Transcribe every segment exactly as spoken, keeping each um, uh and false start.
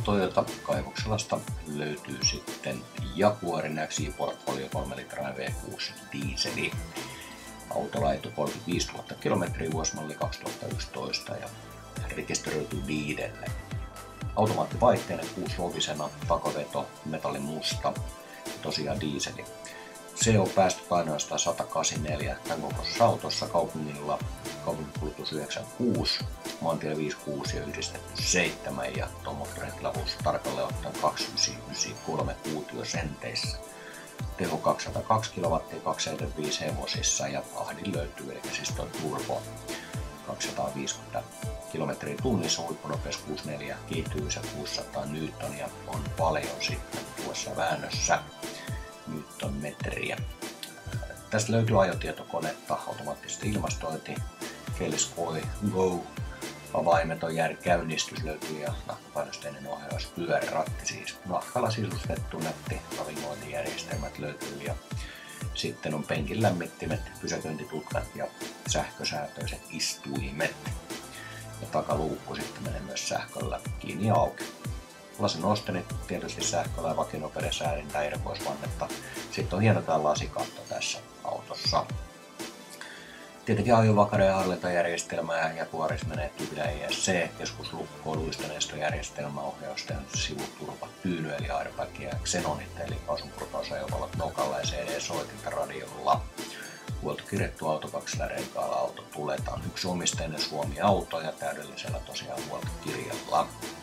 Toyota kaivokselasta löytyy sitten Jaguarin X J-Portfolio kolme litrainen V kuusi dieseli. Autolla ajettu kolmekymmentäviisituhatta kilometriä, vuosimalli kaksituhattayksitoista ja rekisteröity viidelle. Automaattivaihteinen kuusilovisena, takaveto, metallimusta ja tosiaan dieseli. C O-päästöt ainoastaan sata kahdeksankymmentäneljä tämän kokoisessa autossa, kaupungilla kaupunkikulutus yhdeksänkymmentäkuusi, maantiellä viisikymmentäkuusi ja yhdistetty seitsemän ja tuon moottorin tilavuus tarkalleen ottaen kaksituhattayhdeksänsataayhdeksänkymmentäkolme kuutiosenteissä. Teho kaksisataakaksi kilowattia, kaksisataaseitsemänkymmentäviisi hevosissa ja ahdin löytyy, eli siis tuo turbo kaksisataaviisikymmentä kilometriä tunnissa, huippunopeus kuusikymmentäneljä, kiihtyvyys ja kuusisataa newtonia on paljon sitten tuossa väännössä newtonmetriä. Tästä löytyy ajotietokonetta, automaattisesti ilmastointi, Kelskoi Go, avaimet on järkikäynnistys löytyy ja nahkapainosteinen ohjaus, pyöräratti siis. Nahkalla sisustettu netti, navigointijärjestelmät löytyy ja sitten on penkin lämmittimet, pysäköintitutkat ja sähkösäätöiset istuimet. Ja takaluukku sitten menee myös sähköllä kiinni ja auki. Lasin nostenit tietysti sähköllä ja vakinoperesäädintä erikoisvannetta. Sitten on hieno tää lasikatto tässä autossa. Tietenkin ajovakare- ja hallintajärjestelmää ja kuoris menee Tyvilä E S C, keskuslukko, luistonestojärjestelmä, ohjausten sivuturva, tyyny eli airbag ja xenonit eli asunpurkausajovalot nokalla ja C D-soitinta radiolla. Huoltokirjattu auto kaksilla renkaalla auto tuletaan. Yksi omisteinen Suomi-auto ja täydellisellä tosiaan huoltokirjalla.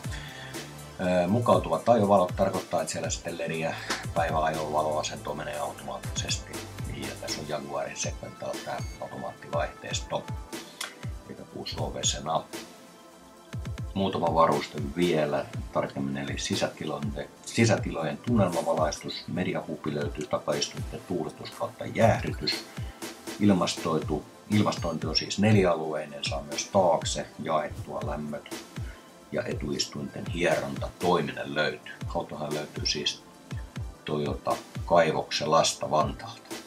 Mukautuvat ajovalot tarkoittaa, että siellä sitten L E D ja päiväajovaloasento menee automaattisesti. Ja tässä on Jaguarin Segmental tämä automaattivaihteisto, eli kuusilovesena. Muutama varuste vielä tarkemmin, eli sisätilojen, sisätilojen tunnelmavalaistus, mediahupi löytyy, takaistunut tuuletus kautta jäähdytys. Ilmastoitu, ilmastointi on siis nelialueinen, saa myös taakse jaettua lämmöt ja etuistuinten hieronta toiminen löytyy. Autohan löytyy siis Toyota kaivokselasta Vantaalta.